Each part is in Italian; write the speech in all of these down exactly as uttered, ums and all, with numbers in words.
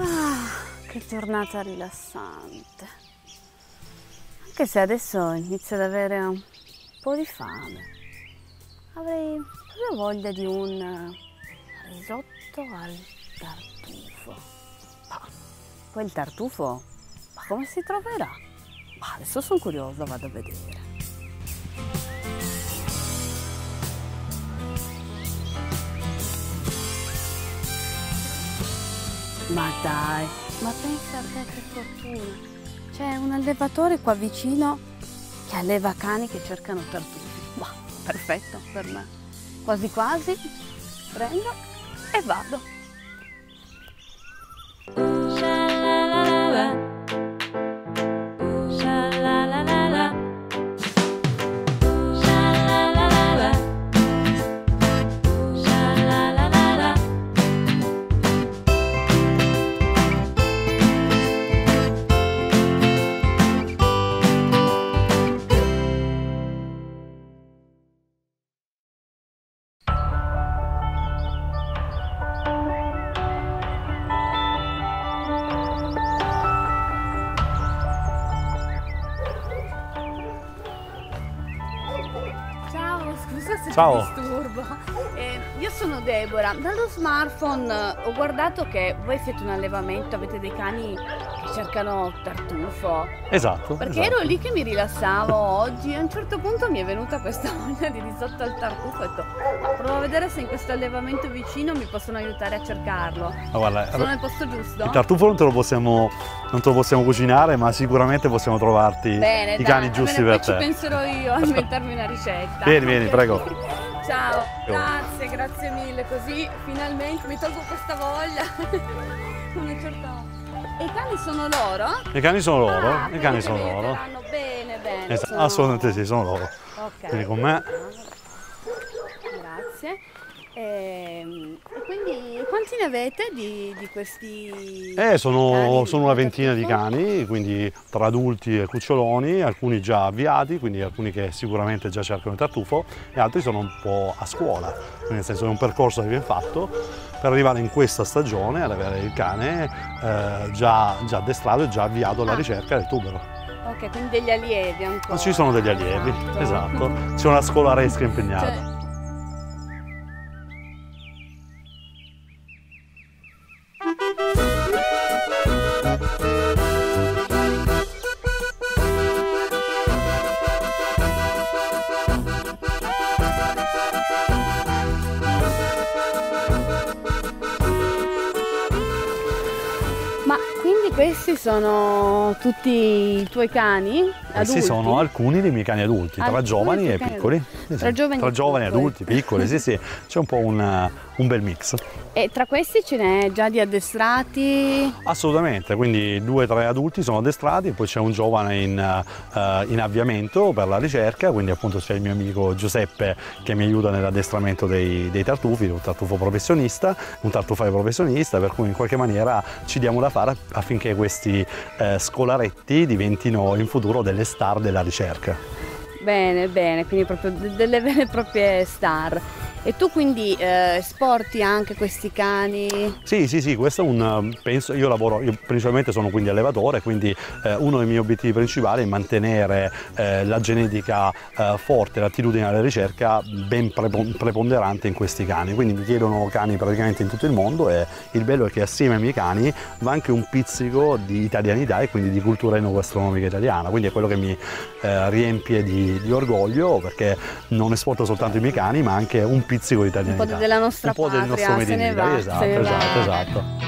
Ah, che giornata rilassante. Anche se adesso inizio ad avere un po' di fame. Avrei proprio voglia di un risotto al tartufo. Ah, poi il tartufo, ma come si troverà? Ah, adesso sono curiosa, vado a vedere. Ma dai, ma pensa a te che fortuna. C'è un allevatore qua vicino che alleva cani che cercano tartufi. Wow, perfetto per me. Quasi quasi prendo e vado. Ciao. Disturbo. Eh, io sono Deborah. Dallo smartphone ho guardato che voi siete un allevamento, avete dei cani che cercano tartufo. Esatto. Perché esatto. ero lì che mi rilassavo oggi e a un certo punto mi è venuta questa voglia di risotto al tartufo e ho detto, ma provo a vedere se in questo allevamento vicino mi possono aiutare a cercarlo. Ma guarda, sono nel posto giusto? Il tartufo non te lo possiamo, non te lo possiamo cucinare, ma sicuramente possiamo trovarti bene, i dai, cani giusti bene, per poi te. ci penserò io a inventarmi una ricetta. Vieni, vieni, prego. Ciao, grazie, grazie mille, così finalmente mi tolgo questa voglia. Una certa... E i cani sono loro? I cani sono loro, ah, i cani sono loro. Bene, bene. Esatto. Sono... Assolutamente sì, sono loro. Ok. Quindi con me. Grazie. E quindi quanti ne avete di, di questi Eh, sono, cani? sono una ventina di cani, quindi tra adulti e cuccioloni, alcuni già avviati, quindi alcuni che sicuramente già cercano il tartufo e altri sono un po' a scuola, nel senso che è un percorso che viene fatto per arrivare in questa stagione ad avere il cane eh, già, già addestrato e già avviato alla ah. ricerca del tubero. Ok, quindi degli allievi ancora. Ci sono degli allievi, esatto. esatto. C'è una scolaresca impegnata. Cioè... Ma quindi questi sono tutti i tuoi cani adulti? Questi sono alcuni dei miei cani adulti, tra Alcuni giovani e cani piccoli. Sì, tra giovani, tra giovani piccoli. adulti, piccoli, sì sì, c'è un po' un, un bel mix. E tra questi ce n'è già di addestrati? Assolutamente, quindi due o tre adulti sono addestrati, poi c'è un giovane in, uh, in avviamento per la ricerca, quindi appunto c'è il mio amico Giuseppe che mi aiuta nell'addestramento dei, dei tartufi, un tartufo professionista, un tartufaio professionista, per cui in qualche maniera ci diamo da fare affinché questi eh, scolaretti diventino in futuro delle star della ricerca. Bene, bene, quindi proprio delle vere e proprie star. E tu quindi eh, esporti anche questi cani? Sì, sì, sì, questo è un, penso, io lavoro, io principalmente sono quindi allevatore, quindi eh, uno dei miei obiettivi principali è mantenere eh, la genetica eh, forte, l'attitudine alla ricerca ben preponderante in questi cani, quindi mi chiedono cani praticamente in tutto il mondo e il bello è che assieme ai miei cani va anche un pizzico di italianità e quindi di cultura enogastronomica italiana, quindi è quello che mi eh, riempie di, di orgoglio perché non esporto soltanto i miei cani ma anche un pizzico di italianità. Un po' della nostra un po' patria, del nostro made se in ne Italy. va, Esatto, se ne esatto, va. esatto.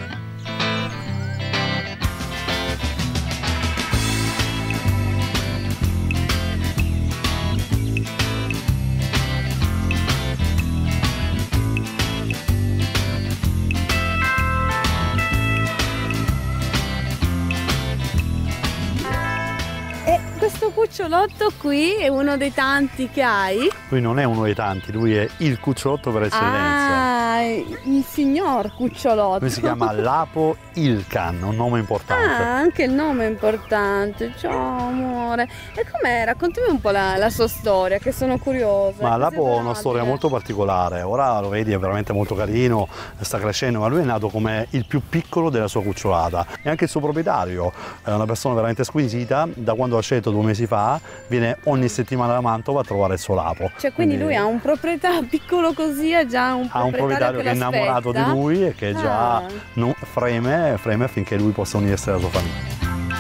Questo cucciolotto qui è uno dei tanti che hai? Lui non è uno dei tanti, lui è il cucciolotto per eccellenza. Ah, il signor cucciolotto. Lui si chiama Lapo Ilkan, un nome importante. Ah, anche il nome è importante. Ciao amore. signore. E com'è? Raccontami un po' la, la sua storia, che sono curiosa. Ma Lapo ha una Così storia molto particolare, ora lo vedi, è veramente molto carino, sta crescendo, ma lui è nato come il più piccolo della sua cucciolata e anche il suo proprietario è una persona veramente squisita, da quando ha scelto due mesi fa viene ogni settimana da Mantova a trovare il suo Lapo. Cioè, quindi, quindi lui ha un proprietario piccolo così, ha già un ha un proprietario che, che è innamorato di lui e che già ah. non, freme, freme affinché lui possa unirsi alla sua famiglia.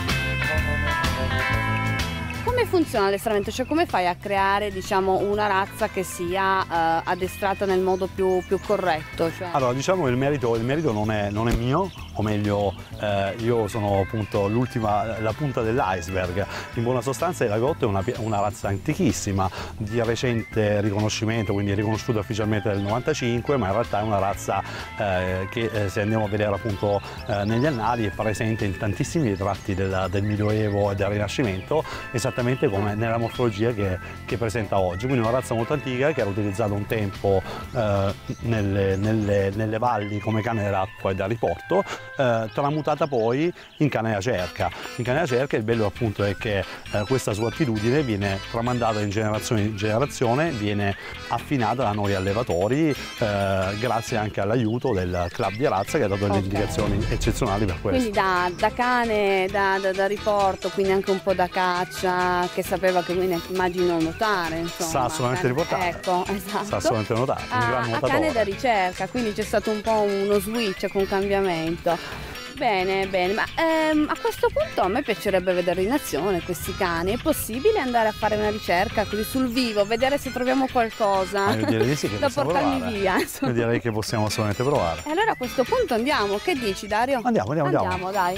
Come funziona l'addestramento? Cioè, come fai a creare, diciamo, una razza che sia uh, addestrata nel modo più, più corretto? Cioè... Allora, diciamo il merito, il merito non, è, non è mio, o meglio eh, io sono appunto l'ultima, la punta dell'iceberg. In buona sostanza il Lagotto è una, una razza antichissima, di recente riconoscimento, quindi riconosciuta ufficialmente nel novantacinque, ma in realtà è una razza eh, che eh, se andiamo a vedere appunto eh, negli annali è presente in tantissimi tratti del, del Medioevo e del Rinascimento, esattamente come nella morfologia che, che presenta oggi. Quindi una razza molto antica che era utilizzata un tempo eh, nelle, nelle, nelle valli come cane d'acqua e da riporto, eh, tramutata poi in cane da cerca. In cane da cerca il bello appunto è che eh, questa sua attitudine viene tramandata in generazione in generazione, viene affinata da noi allevatori eh, grazie anche all'aiuto del club di razza che ha dato delle okay. indicazioni eccezionali per questo. Quindi da, da cane, da, da, da riporto, quindi anche un po' da caccia, che sapeva che quindi immagino nuotare, insomma. Sa assolutamente riportare. Ecco, esatto. Sa assolutamente nuotare, un gran nuotatore. A cane da ricerca, quindi c'è stato un po' uno switch con un cambiamento. Bene, bene, ma ehm, a questo punto a me piacerebbe vedere in azione questi cani. È possibile andare a fare una ricerca così sul vivo, vedere se troviamo qualcosa ah, io direi di sì che da portarmi provare. via? Io direi che possiamo assolutamente provare. E allora a questo punto andiamo, che dici Dario? Andiamo, andiamo, andiamo. Andiamo, dai.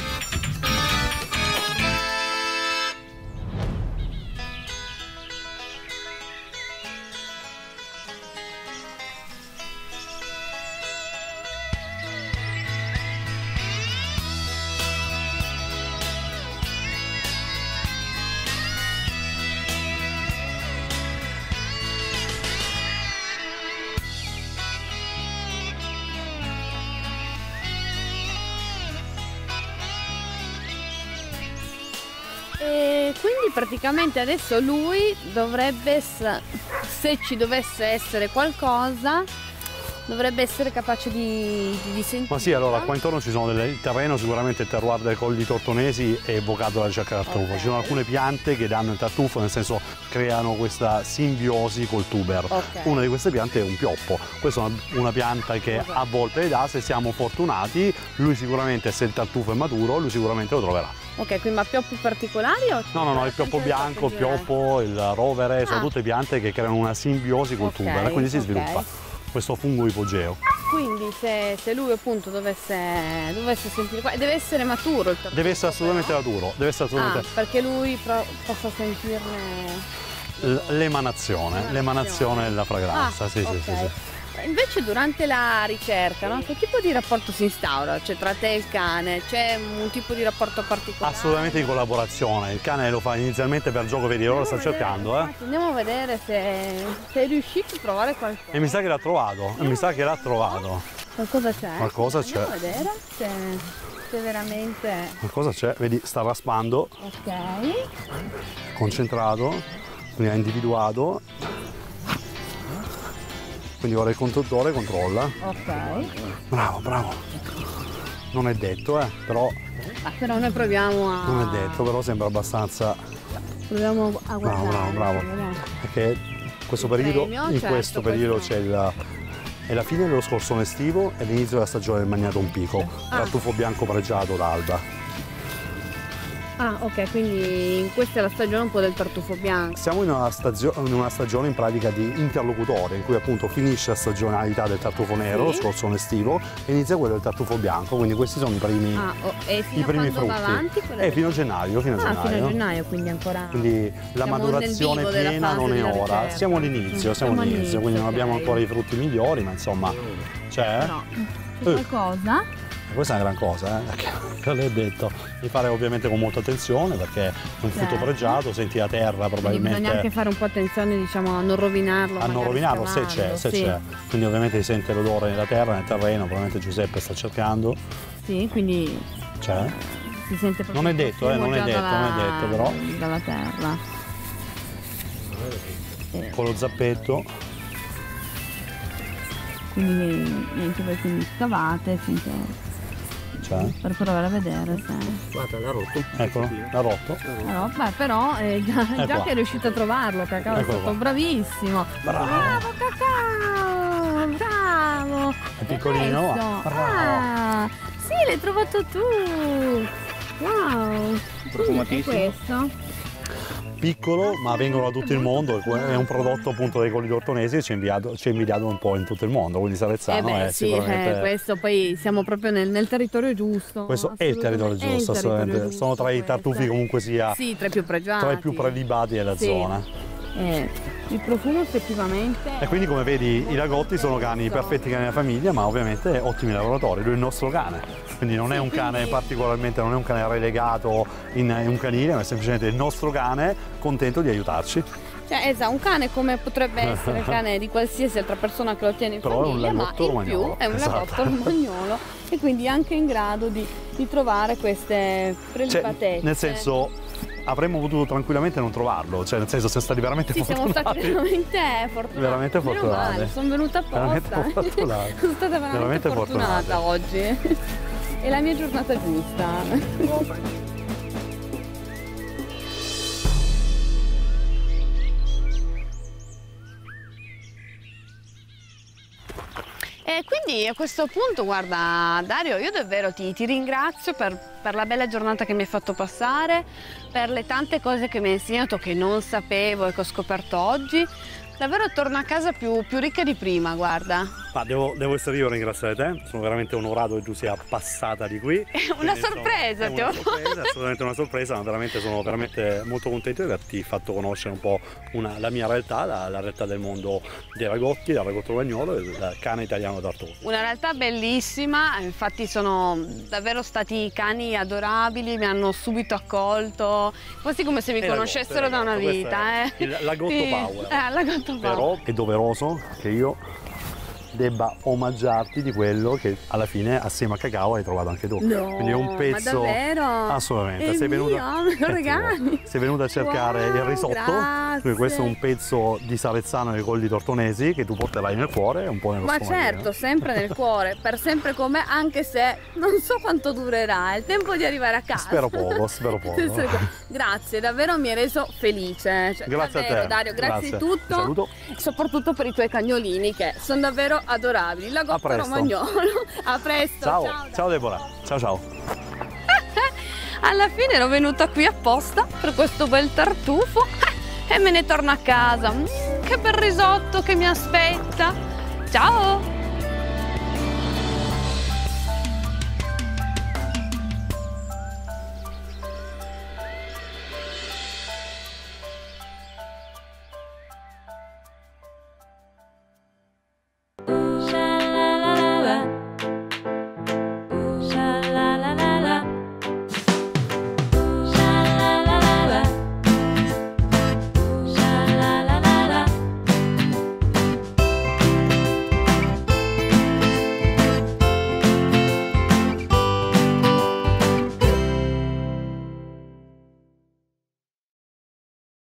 E quindi praticamente adesso lui dovrebbe, se ci dovesse essere qualcosa, dovrebbe essere capace di, di, di sentire. Ma sì, allora qua intorno ci sono del terreno, sicuramente il terroir dei Colli Tortonesi è evocato dalla ricerca del tartufo. Okay. Ci sono alcune piante che danno il tartufo, nel senso creano questa simbiosi col tuber. Okay. Una di queste piante è un pioppo. Questa è una, una pianta che okay. a volte le dà, se siamo fortunati, lui sicuramente, se il tartufo è maturo, lui sicuramente lo troverà. Ok, quindi ma pioppi particolari o? No, no, no, il pioppo bianco, il pioppo, il rovere, ah. sono tutte piante che creano una simbiosi col okay, tuber e quindi si okay. sviluppa questo fungo ipogeo. Quindi se, se lui appunto dovesse, dovesse sentire qua, deve essere maturo il tartufo? Deve essere assolutamente però? maturo, deve essere assolutamente... Ah, perché lui pro, possa sentirne... L'emanazione, l'emanazione della fragranza, ah, sì, okay. sì, sì, sì. Invece durante la ricerca, no? Che tipo di rapporto si instaura? Cioè tra te e il cane? C'è un tipo di rapporto particolare? Assolutamente di collaborazione, il cane lo fa inizialmente per gioco, vedi, ora sta cercando. Eh. Andiamo a vedere se, se è riuscito a trovare qualcosa. E mi sa che l'ha trovato, e mi sa che l'ha trovato. Qualcosa c'è? Qualcosa c'è. Andiamo a vedere se, se veramente... Qualcosa c'è, vedi, sta raspando. Ok. Concentrato, quindi ha individuato. Quindi ora il conduttore controlla. Ok. Bravo, bravo. Non è detto, eh, però... Ah, però noi proviamo a... Non è detto, però sembra abbastanza... Proviamo a guardare. Bravo, bravo, bravo. Perché questo periodo, premio, in certo, questo periodo questo... c'è il... È la fine dello scorsone estivo e l'inizio della stagione del Magnaton Pico, ah. tartufo bianco pregiato d'alba. Ah, ok, quindi questa è la stagione un po' del tartufo bianco. Siamo in una, in una stagione in pratica di interlocutore, in cui appunto finisce la stagionalità del tartufo nero, sì. lo scorsone estivo, e inizia quello del tartufo bianco, quindi questi sono i primi, ah, oh, e fino i primi frutti. Va avanti, eh, fino a gennaio, fino a ah, gennaio. fino a gennaio, quindi ancora... Quindi la madurazione piena non è ora, ricerca. siamo all'inizio, siamo all'inizio, quindi non abbiamo ancora i frutti migliori, ma insomma c'è. No, c'è qualcosa? Questa è una gran cosa, eh? Perché l'ho detto, di fare ovviamente con molta attenzione perché è un frutto certo. pregiato, senti la terra probabilmente... Quindi bisogna anche fare un po' attenzione, diciamo, a non rovinarlo. A non rovinarlo, se c'è, se sì. c'è. Quindi ovviamente si sente l'odore nella terra, nel terreno, probabilmente Giuseppe sta cercando. Sì, quindi... C'è? si sente proprio Non è il detto, eh, profumo non è già detto, dalla, non è detto, però. dalla terra. Eh, Con lo zappetto. quindi niente, voi quindi scavate finché, Cioè, per provare a vedere se... Guarda, l'ha rotto. eccolo, l'ha rotto. No, beh, però eh, già, È già qua. che è riuscito a trovarlo, Cacao, è Eccolo stato qua. bravissimo. Bravo. Bravo, Cacao! Bravo! È piccolino, questo? ma bravo. Ah, sì, l'hai trovato tu! Wow! Profumatissimo. E questo? Piccolo, ma vengono da tutto il mondo, è un prodotto appunto dei Colli d'Ortonesi e c'è inviato, c'è invidiato un po' in tutto il mondo, quindi Savezzano Eh beh, è sì, sicuramente... eh, questo poi siamo proprio nel, nel territorio giusto. Questo è il territorio assolutamente. È il giusto, territorio assolutamente. giusto Sono tra i questo. tartufi comunque sia Sì, tra i più pregiati. tra i più prelibati della Sì. zona. Eh, il profumo effettivamente... E quindi come vedi i Lagotti sono cani perfetti cani della famiglia, ma ovviamente ottimi lavoratori, lui è il nostro cane. Quindi non è un cane quindi- particolarmente, non è un cane relegato in, in un canile, ma è semplicemente il nostro cane contento di aiutarci. Cioè, esatto, un cane come potrebbe essere il cane di qualsiasi altra persona che lo tiene in Però è un famiglia, ma lagotto in romagnolo, più è un esatto. lagotto romagnolo e quindi anche in grado di, di trovare queste Cioè, prelibatezze. nel senso, avremmo potuto tranquillamente non trovarlo, cioè nel senso siamo stati veramente Sì, siamo fortunati. stati veramente fortunati. Veramente Meno fortunati. male, sono venuta apposta. Veramente fortunati. Sono stata veramente, Veramente fortunata fortunati. oggi. È la mia giornata giusta. E quindi a questo punto, guarda Dario, io davvero ti, ti ringrazio per, per la bella giornata che mi hai fatto passare, per le tante cose che mi hai insegnato che non sapevo e che ho scoperto oggi. Davvero torno a casa più, più ricca di prima, guarda. Ma devo, devo essere io a ringraziare te, sono veramente onorato che tu sia passata di qui. È una Quindi, sorpresa, insomma, ti è ho una sorpresa, assolutamente una sorpresa, ma veramente sono veramente molto contento di averti fatto conoscere un po' una, la mia realtà, la, la realtà del mondo dei Lagotti, del Lagotto Romagnolo e del cane italiano d'Arturo. Una realtà bellissima, infatti sono davvero stati cani adorabili, mi hanno subito accolto, quasi come se mi E conoscessero Lagotto, da una Lagotto, vita. questo è Eh. il Lagotto Sì. Power. Eh, Lagotto Power. Però è doveroso che io debba omaggiarti di quello che alla fine assieme a Cacao hai trovato anche tu. No, Quindi è un pezzo ma davvero? assolutamente. È sei venuta mio, me lo è regali? tuo. Sei venuta a cercare Wow, il risotto. grazie. Quindi questo è un pezzo di Savezzano dei Colli Tortonesi che tu porterai nel cuore e un po' nello Ma stomaco. certo, sempre nel cuore, per sempre con me, anche se non so quanto durerà, è il tempo di arrivare a casa. Spero poco, spero poco. Grazie, davvero mi hai reso felice. Cioè, Grazie a davvero, te. Dario, grazie, Grazie. di tutto. Ti saluto. Soprattutto per i tuoi cagnolini che sono davvero adorabili. Il Lagotto A presto. romagnolo. A presto. Ciao, ciao. ciao Deborah. Ciao ciao. Alla fine ero venuta qui apposta per questo bel tartufo e me ne torno a casa. Mm, che bel risotto che mi aspetta. Ciao!